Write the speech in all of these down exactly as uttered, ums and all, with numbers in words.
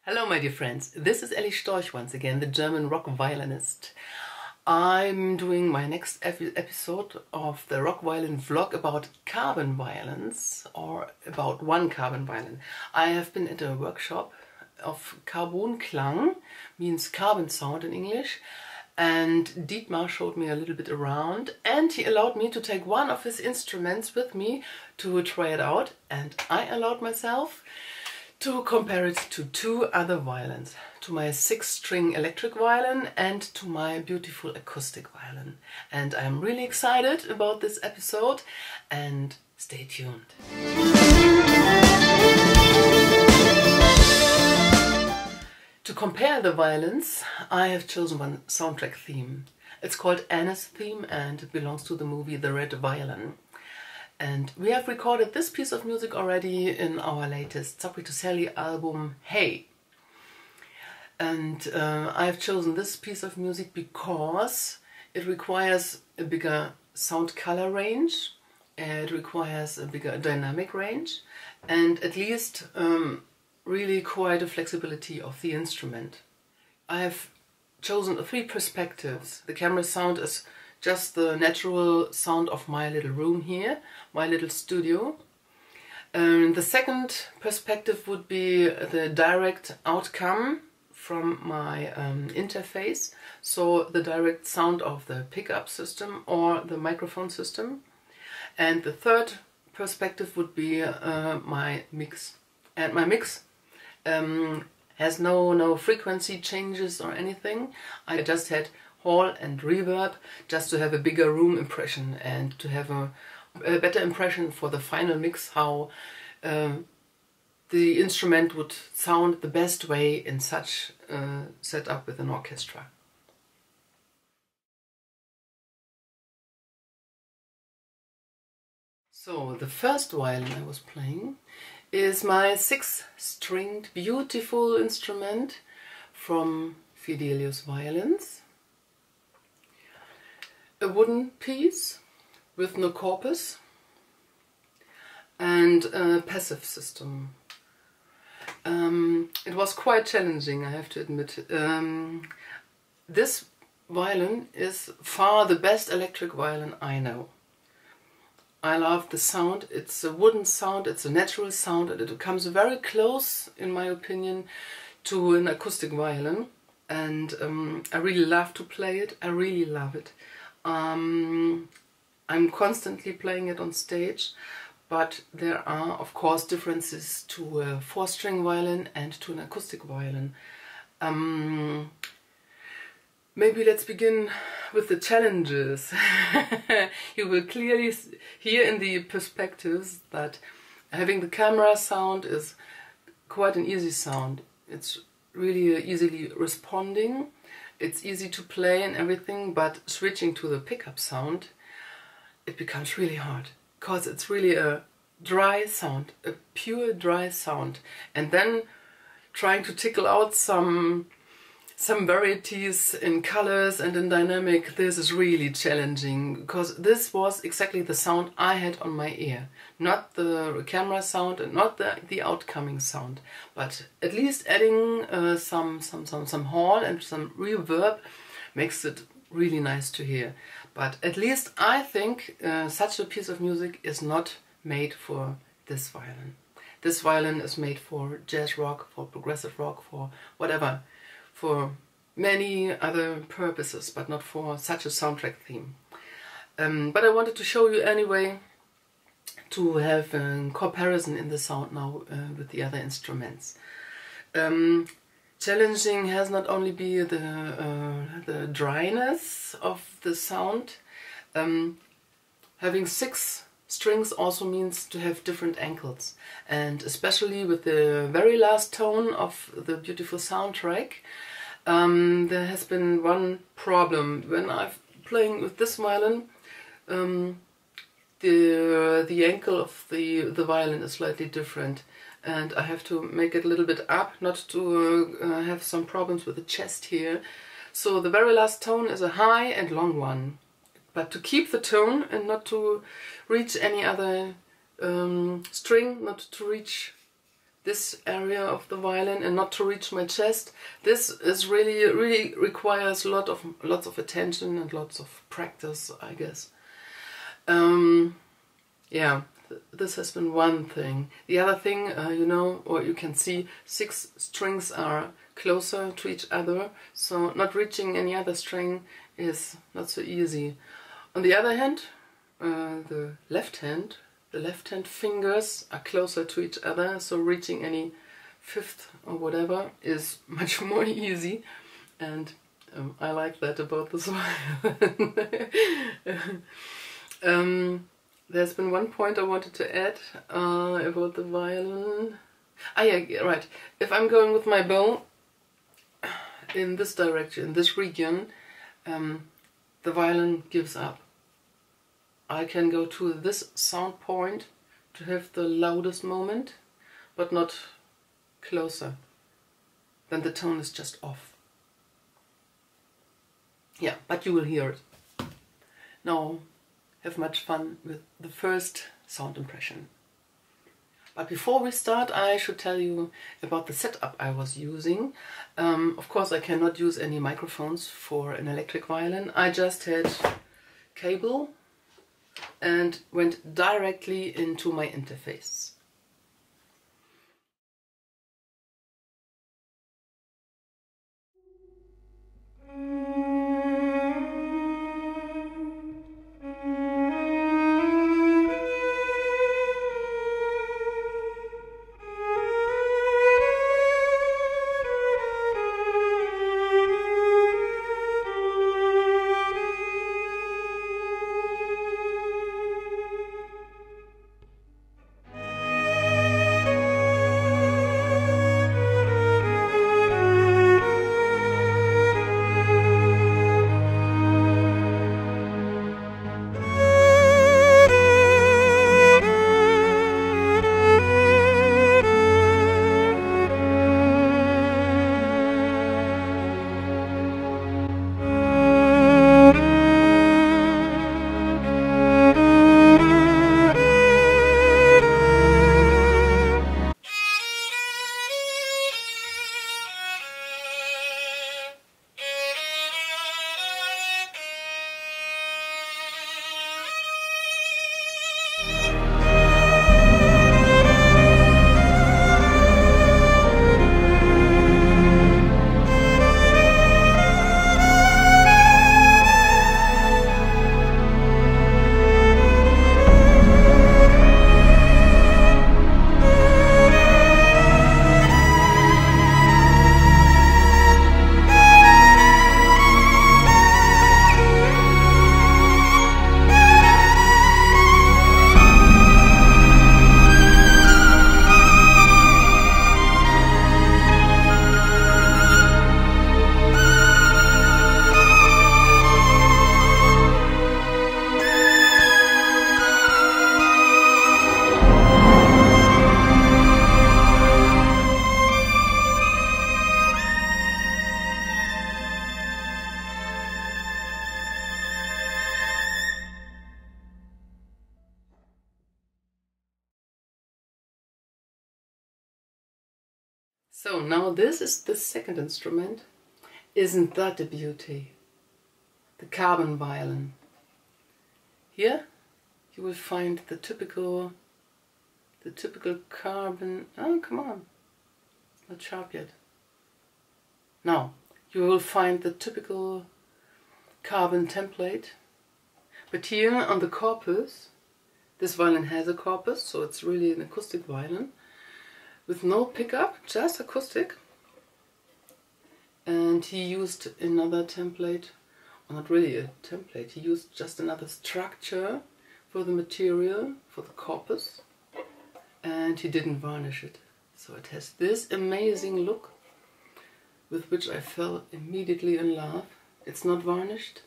Hello my dear friends, this is Ellie Storch once again, the German rock violinist. I'm doing my next episode of the rock violin vlog about carbon violins, or about one carbon violin. I have been at a workshop of Carbonklang, means carbon sound in English, and Dietmar showed me a little bit around and he allowed me to take one of his instruments with me to try it out, and I allowed myself to compare it to two other violins, to my six-string electric violin and to my beautiful acoustic violin. And I'm really excited about this episode, and stay tuned. To compare the violins, I have chosen one soundtrack theme. It's called Anna's theme and it belongs to the movie The Red Violin. And we have recorded this piece of music already in our latest Zappi Toselli album, Hey. And uh, I have chosen this piece of music because it requires a bigger sound color range, it requires a bigger dynamic range, and at least um, really quite a flexibility of the instrument. I have chosen three perspectives. The camera sound is just the natural sound of my little room here, my little studio. Um, the second perspective would be the direct outcome from my um, interface, so the direct sound of the pickup system or the microphone system. And the third perspective would be uh, my mix. And my mix um, has no, no frequency changes or anything. I just had hall and reverb just to have a bigger room impression and to have a, a better impression for the final mix, how uh, the instrument would sound the best way in such a setup with an orchestra. So the first violin I was playing is my six-stringed beautiful instrument from Fidelius Violins. A wooden piece with no corpus and a passive system. Um, it was quite challenging, I have to admit. Um, this violin is far the best electric violin I know. I love the sound. It's a wooden sound, it's a natural sound, and it comes very close, in my opinion, to an acoustic violin. And um, I really love to play it, I really love it. Um, I'm constantly playing it on stage, but there are of course differences to a four-string violin and to an acoustic violin. Um, maybe let's begin with the challenges. You will clearly hear in the perspectives that having the camera sound is quite an easy sound. It's really easily responding. It's easy to play and everything, but switching to the pickup sound, it becomes really hard, because it's really a dry sound, a pure dry sound. And then trying to tickle out some some varieties in colors and in dynamic, this is really challenging, because this was exactly the sound I had on my ear. Not the camera sound and not the, the outcoming sound, but at least adding uh, some, some, some, some hall and some reverb makes it really nice to hear. But at least I think uh, such a piece of music is not made for this violin. This violin is made for jazz rock, for progressive rock, for whatever, for many other purposes, but not for such a soundtrack theme. Um, but I wanted to show you anyway, to have a comparison in the sound now uh, with the other instruments. Um, challenging has not only been the, uh, the dryness of the sound. Um, having six strings also means to have different ankles, and especially with the very last tone of the beautiful soundtrack, um, there has been one problem. When I'm playing with this violin, um, the the ankle of the the violin is slightly different, and I have to make it a little bit up, not to uh, have some problems with the chest here. So the very last tone is a high and long one, but to keep the tone and not to reach any other um, string, not to reach this area of the violin and not to reach my chest. This is really, really requires a lot of, lots of attention and lots of practice, I guess. Um, yeah, th this has been one thing. The other thing, uh, you know, or you can see, six strings are closer to each other, so not reaching any other string is not so easy. On the other hand, uh, the left hand, the left hand fingers are closer to each other, so reaching any fifth or whatever is much more easy, and um, I like that about this violin. um, there's been one point I wanted to add uh, about the violin. Ah yeah, right. If I'm going with my bow in this direction, this region, um, the violin gives up. I can go to this sound point to have the loudest moment, but not closer. Then the tone is just off. Yeah, but you will hear it. Now, have much fun with the first sound impression. But before we start, I should tell you about the setup I was using. Um, of course, I cannot use any microphones for an electric violin. I just had cable and went directly into my interface. So now this is the second instrument. Isn't that a beauty? The carbon violin. Here you will find the typical, the typical carbon, oh come on, it's not sharp yet. Now you will find the typical carbon template, but here on the corpus, this violin has a corpus, so it's really an acoustic violin, with no pickup, just acoustic. And he used another template, or not really a template, he used just another structure for the material, for the corpus, and he didn't varnish it. So it has this amazing look, with which I fell immediately in love. It's not varnished.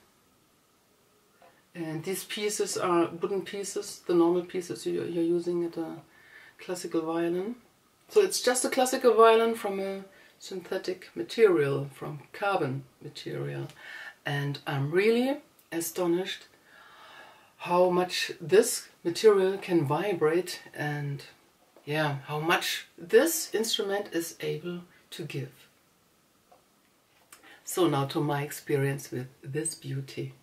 And these pieces are wooden pieces, the normal pieces you're using at a classical violin. So it's just a classical violin from a synthetic material, from carbon material. And I'm really astonished how much this material can vibrate and yeah, how much this instrument is able to give. So now to my experience with this beauty.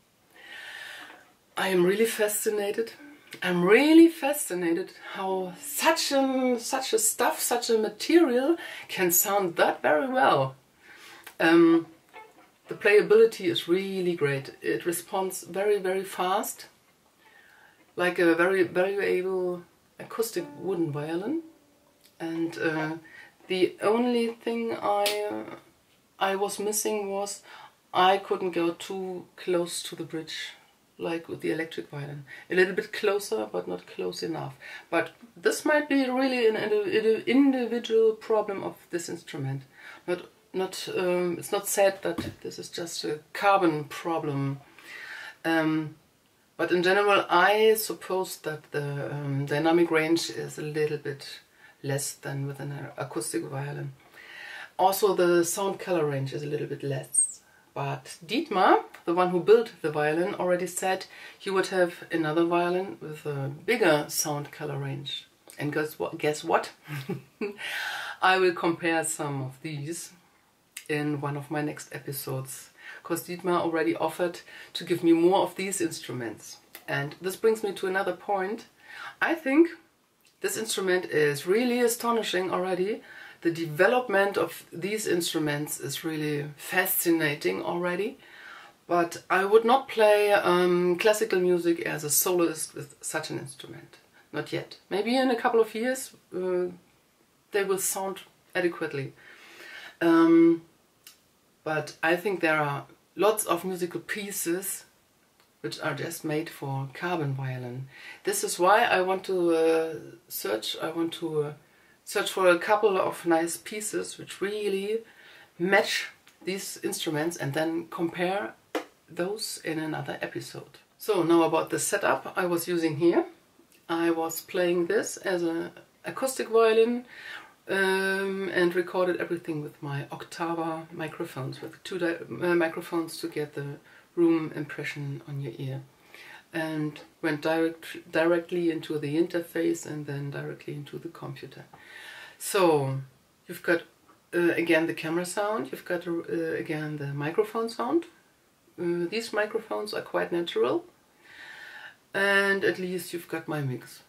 I am really fascinated. I'm really fascinated how such a, such a stuff, such a material can sound that very well. Um, the playability is really great. It responds very, very fast, like a very valuable acoustic wooden violin. And uh, the only thing I, uh, I was missing was I couldn't go too close to the bridge, like with the electric violin. A little bit closer, but not close enough. But this might be really an individual problem of this instrument. Not, not, um, it's not said that this is just a carbon problem. Um, but in general, I suppose that the um, dynamic range is a little bit less than with an acoustic violin. Also, the sound color range is a little bit less. But Dietmar, the one who built the violin, already said he would have another violin with a bigger sound color range. And guess what? Guess what? I will compare some of these in one of my next episodes, because Dietmar already offered to give me more of these instruments. And this brings me to another point. I think this instrument is really astonishing already. The development of these instruments is really fascinating already, but I would not play um, classical music as a soloist with such an instrument. Not yet. Maybe in a couple of years uh, they will sound adequately. Um, but I think there are lots of musical pieces which are just made for carbon violin. This is why I want to uh, search, I want to uh, search for a couple of nice pieces which really match these instruments and then compare those in another episode. So now about the setup I was using here. I was playing this as an acoustic violin um, and recorded everything with my Octava microphones, with two uh, microphones to get the room impression on your ear. And went direct, directly into the interface and then directly into the computer. So you've got uh, again the camera sound, you've got uh, again the microphone sound. Uh, these microphones are quite natural, and at least you've got my mix.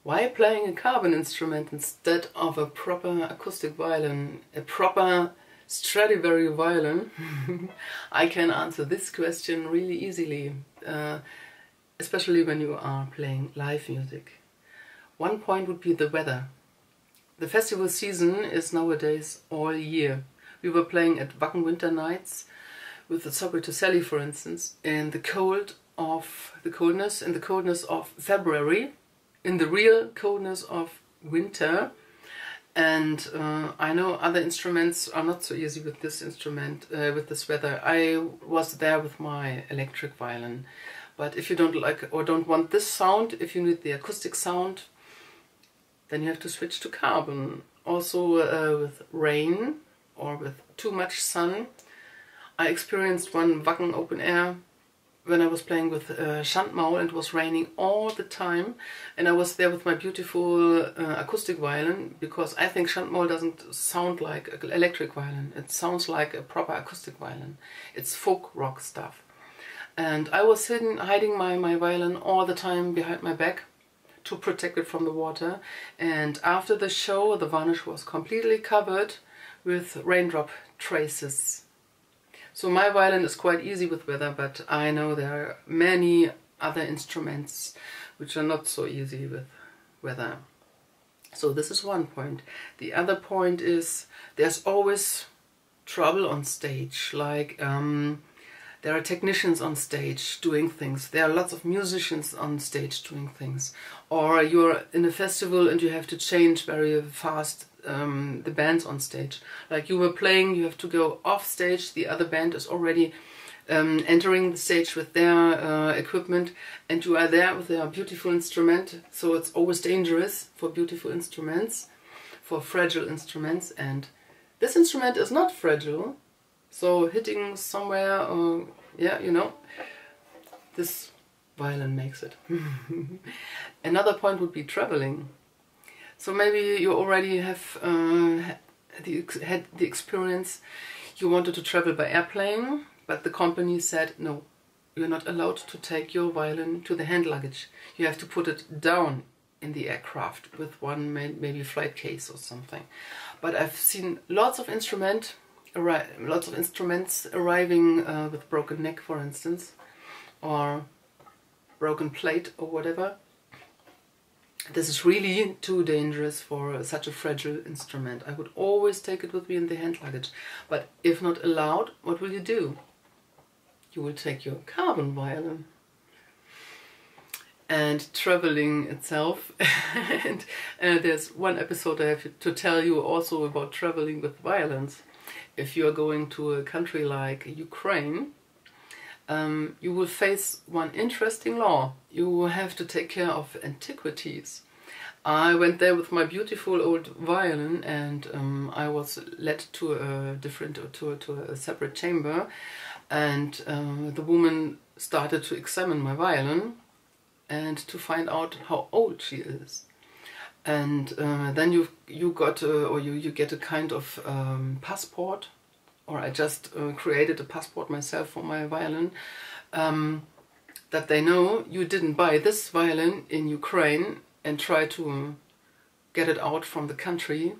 Why playing a carbon instrument instead of a proper acoustic violin, a proper Stradivari violin? I can answer this question really easily, uh, especially when you are playing live music. One point would be the weather. The festival season is nowadays all year. We were playing at Wacken Winter Nights with the Sobre to Sally, for instance, in the cold of the coldness, in the coldness of February, in the real coldness of winter. And uh, I know other instruments are not so easy with this instrument, uh, with this weather. I was there with my electric violin. But if you don't like or don't want this sound, if you need the acoustic sound, then you have to switch to carbon. Also uh, with rain or with too much sun. I experienced one Wacken open air when I was playing with uh, Schandmaul, and it was raining all the time, and I was there with my beautiful uh, acoustic violin, because I think Schandmaul doesn't sound like an electric violin. It sounds like a proper acoustic violin. It's folk rock stuff. And I was hidden, hiding my, my violin all the time behind my back to protect it from the water. And after the show, the varnish was completely covered with raindrop traces. So my violin is quite easy with weather, but I know there are many other instruments which are not so easy with weather. So this is one point. The other point is there's always trouble on stage. Like um, there are technicians on stage doing things. There are lots of musicians on stage doing things. Or you're in a festival and you have to change very fast Um, the bands on stage. Like you were playing, you have to go off stage, the other band is already um, entering the stage with their uh, equipment, and you are there with their beautiful instrument. So it's always dangerous for beautiful instruments, for fragile instruments, and this instrument is not fragile. So hitting somewhere, uh, yeah, you know, this violin makes it. Another point would be traveling. So maybe you already have uh, the, had the experience, you wanted to travel by airplane, but the company said, no, you're not allowed to take your violin to the hand luggage. You have to put it down in the aircraft with one maybe flight case or something. But I've seen lots of instrument, lots of instruments arriving uh, with broken neck, for instance, or broken plate or whatever. This is really too dangerous for such a fragile instrument. I would always take it with me in the hand luggage. But if not allowed, what will you do? You will take your carbon violin. And traveling itself. And uh, there's one episode I have to tell you also about traveling with violins. If you are going to a country like Ukraine, Um, you will face one interesting law. You will have to take care of antiquities. I went there with my beautiful old violin, and um, I was led to a different, to a, to a separate chamber, and uh, the woman started to examine my violin and to find out how old she is. And uh, then you you got a, or you you get a kind of um, passport. Or I just uh, created a passport myself for my violin, um, that they know you didn't buy this violin in Ukraine and try to get it out from the country.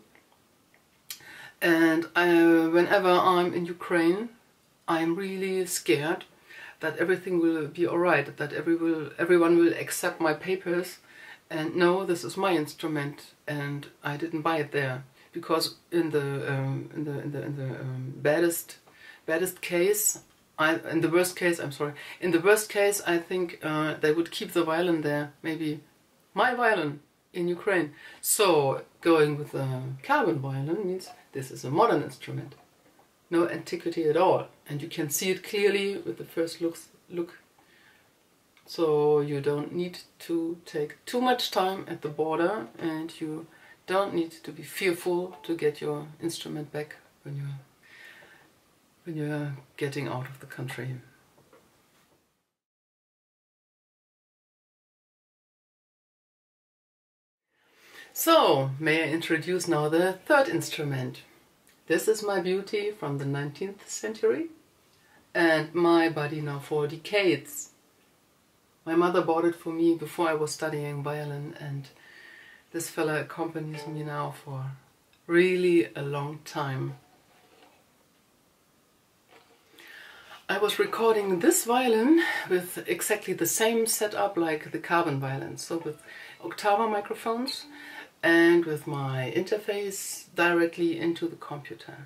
And I, whenever I'm in Ukraine, I'm really scared that everything will be alright, that every will, everyone will accept my papers and know this is my instrument and I didn't buy it there. Because in the um, in the in the, in the um, baddest baddest case, I in the worst case, I'm sorry. In the worst case, I think uh, they would keep the violin there. Maybe my violin in Ukraine. So going with the carbon violin means this is a modern instrument, no antiquity at all, and you can see it clearly with the first looks look. So you don't need to take too much time at the border, and you don't need to be fearful to get your instrument back when you're when you're getting out of the country. So, may I introduce now the third instrument. This is my beauty from the nineteenth century, and my buddy now for decades. My mother bought it for me before I was studying violin, and This fella accompanies me now for really a long time. I was recording this violin with exactly the same setup like the carbon violin, so with Octava microphones and with my interface directly into the computer.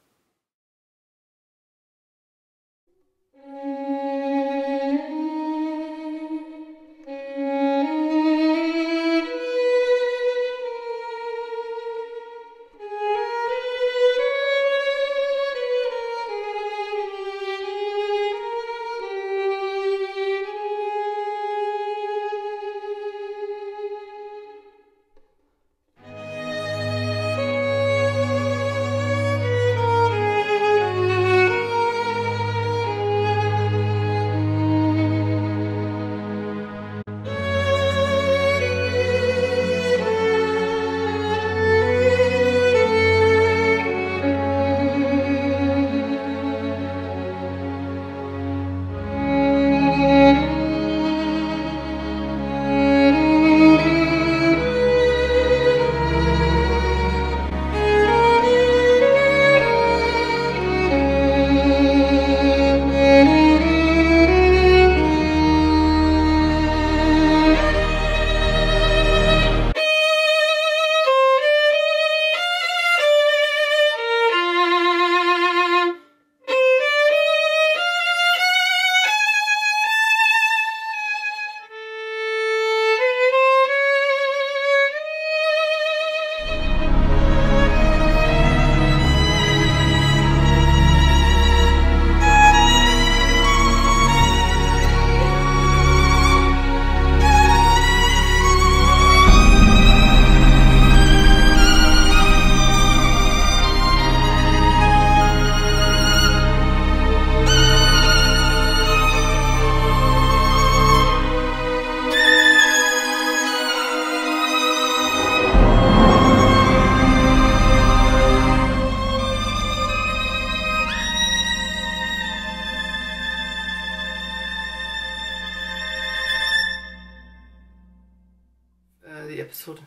The episode.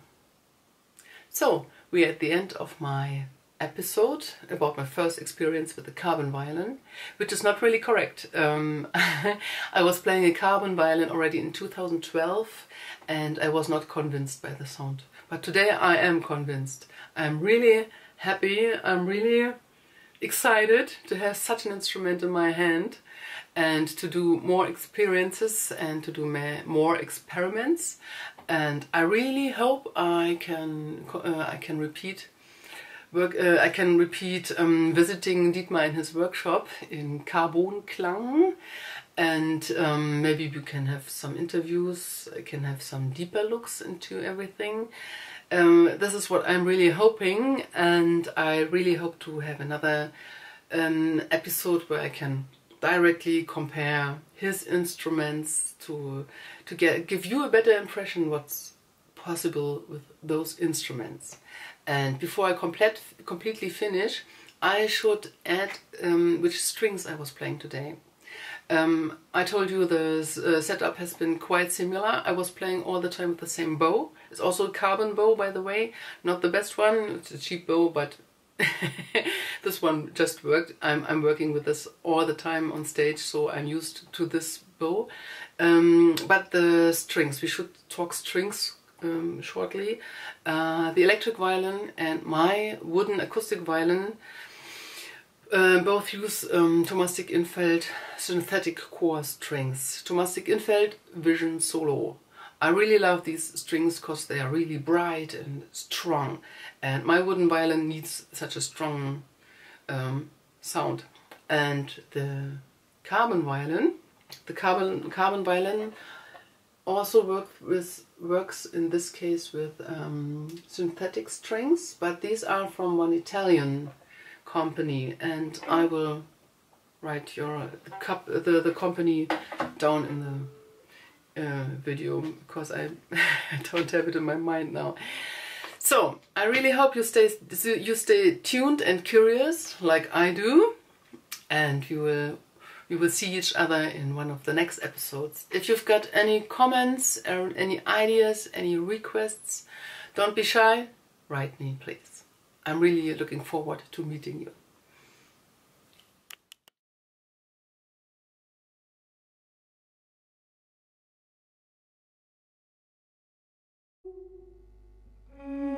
So we're at the end of my episode about my first experience with the carbon violin, which is not really correct. Um, I was playing a carbon violin already in two thousand twelve and I was not convinced by the sound. But today I am convinced. I'm really happy, I'm really excited to have such an instrument in my hand and to do more experiences and to do more experiments. And I really hope I can uh, I can repeat work uh, I can repeat um, visiting Dietmar in his workshop in Carbon Klang, and um, maybe we can have some interviews. I can have some deeper looks into everything. Um, this is what I'm really hoping, and I really hope to have another um, episode where I can directly compare his instruments to to get give you a better impression what's possible with those instruments. And before I complete completely finish, I should add um, which strings I was playing today. Um, I told you the uh, setup has been quite similar. I was playing all the time with the same bow. It's also a carbon bow, by the way, not the best one. It's a cheap bow, but this one just worked. I'm, I'm working with this all the time on stage, so I'm used to this bow. Um, but the strings, we should talk strings um, shortly. Uh, the electric violin and my wooden acoustic violin uh, both use um, Thomastik Infeld synthetic core strings. Thomastik Infeld Vision Solo. I really love these strings because they are really bright and strong, and my wooden violin needs such a strong um, sound. And the carbon violin, the carbon carbon violin also work with works in this case with um, synthetic strings, but these are from one Italian company, and I will write your the, cup, the, the company down in the Uh, video, because I don't have it in my mind now. So I really hope you stay you stay tuned and curious like I do, and you will we will see each other in one of the next episodes. If you've got any comments or any ideas, any requests, Don't be shy, write me please. I'm really looking forward to meeting you. Mm.